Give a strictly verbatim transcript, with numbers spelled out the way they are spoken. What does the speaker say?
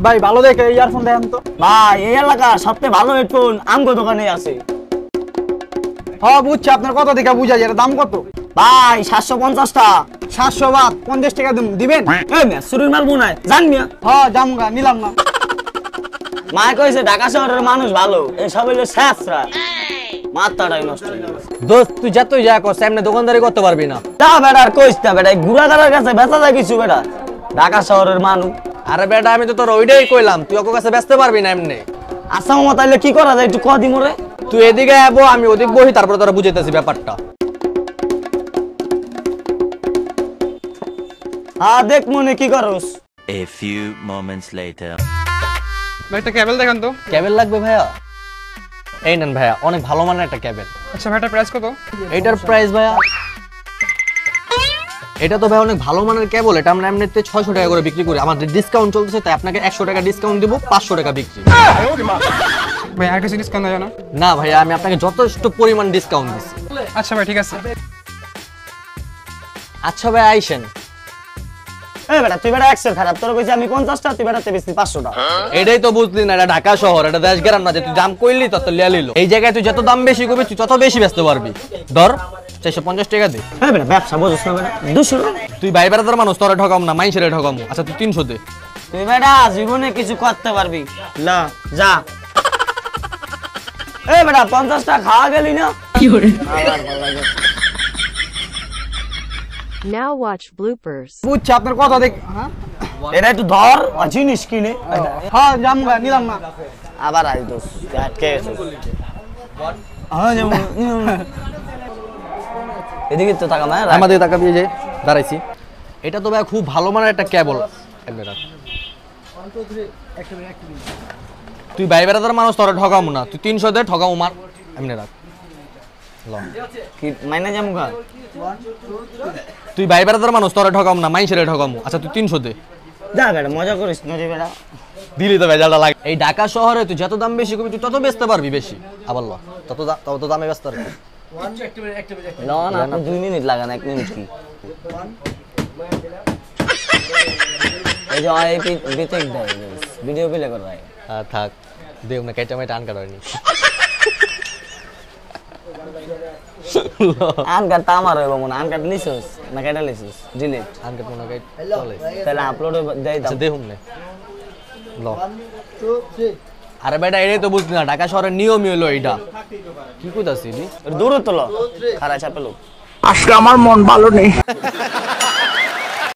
ভাই ভালো দেখে ইয়ারফোন দেন তো। ভাই এই এলাকার সবচেয়ে ভালো হেডফোন আমগো দোকানে আছে। হ্যাঁ বুঝছি, আপনার কত দেখা বুঝা যায়, দাম কত? ভাই সাতশো পঞ্চাশ টাকা। সাতশো বাদ পঞ্চাশ টাকা দিবেন। এই মিয়া চুরির মাল মনে জান মিয়া। হ্যাঁ জামগা নিলাম না। মা কইছে ঢাকা শহরের মানুষ ভালো, এই সব হইলো স্যাসরা, মাথাটাই নষ্ট হয়ে গেছে। দোস্ত তুই যতই যা কর সামনে দোকানদারি করতে পারবি না। তা বেটা আর কইস না বেটা, গুড়াদারের কাছে বেচা যায় কিছু বেটা, ঢাকা শহরের মানুষ। আরে বেটা আমি তো তোর ওইটাই কইলাম, তুই ওর কাছে বেচতে পারবি না এমনি। আচ্ছা মামা তাইলে কি করা যায় একটু কহ দি মোরে। তুই এদিকে আবো আমি ওদিক বহি, তারপর তোরা বুঝাইতেছি ব্যাপারটা। হ্যাঁ দেখ মনে কি করস। A few moments later. ভাই একটা কেবল দেখান তো। কেবল লাগবে ভাইয়া? এই নেন ভাইয়া, অনেক ভালো মানের একটা কেবল। আচ্ছা ভাইটার প্রাইস কত? এটার প্রাইস ভাইয়া, এটা তো ভাই অনেক ভালো মানের কেবল, এটা আমরা এমনিতে ছয়শো টাকা করে বিক্রি করি, আমাদের ডিসকাউন্ট চলতেছে তাই আপনাকে একশো টাকা ডিসকাউন্ট দিব, পাঁচশো টাকা বিক্রি। ভাই আর কিছু ডিসকাউন্ট দেয় না? না ভাইয়া আমি আপনাকে যথেষ্ট পরিমাণ ডিসকাউন্ট দিচ্ছি। আচ্ছা ভাই ঠিক আছে। আচ্ছা ভাই আইসেন। এই বেটা তুই বেটা একশো খারাপ, তোর কইছি আমি পঞ্চাশ টাকা, তুই বেটাতে বেশি পাঁচশো টাকা। এটাই তো বুঝলি না, এটা ঢাকা শহর, এটা দেশ গ্রাম না যে তুই দাম কইলি তত লিয়া লইল। এই জায়গায় তুই যত দাম বেশি করবি তুই তত বেশি বেচতে পারবি। ধর চারশো পঞ্চাশ টাকা দে। এই বেটা ব্যবসা বুঝছ না বেটা, দুশো। তুই ভাই বেড়াদার মানুষ, তোরা ঠকাম না, মাইনসেরে ঠকাম। আচ্ছা তুই তিনশো দে। তুই বেটা জীবনে কিছু করতে পারবি না, যা। এই বেটা পঞ্চাশ টাকা খাওয়া গেলি না কি করে। Now watch bloopers. বুঝছি আপনার কত দেখ। হ্যাঁ এটা একটু ধর জিনিস কিনে। হ্যাঁ জামগা নিলাম না। আবার আই দোস আটকে গেছিস। হ্যাঁ যেমন এদিকে তো টাকা মার আমাদের টাকা দিয়ে যে দাঁড়াইছি। এটা তো ভাই খুব ভালো মানের একটা কেবল। তুই ভাই বেড়াদার মানুষ, তোরা ঠকাম না, তুই তিনশো দে, ঠকাম মার এমনি রাখ। কি মাইনা জামগা, তুই ভাই বেড়াদার মানুষ, তোরা ঠকাম না, মাইনসেরে ঠকাম। আচ্ছা তুই তিনশো দে। যা বেটা মজা করিস না রে বেটা, দিলি তো ভেজালটা লাগে। এই ঢাকা শহরে তুই যত দাম বেশি করবি তুই তত বেচতে পারবি বেশি। আবার ল তত তত দামে বেচতে পারবি। না না আপনি দুই মিনিট লাগান, এক মিনিট কি। এই যে আই পি বিটেক দেয় ভিডিও প্লে কর ভাই। হ্যাঁ থাক দেব না, কেটে মেটে আন কাটানি। আন কাট আমার হইব মনে, আন কাট লিসস না কেটে লিসস ডিলিট আন কাট মনে কাট চলে, তাহলে আপলোড দেই দাও। আচ্ছা দেখুন না ল। আরে বেটা এটাই তো বুঝলি না, ঢাকা শহরের নিয়মই হলো এইটা। কি কইতাছিস? দূরে তোলো খারাপ চাপে লোক। আজকে আমার মন ভালো নেই।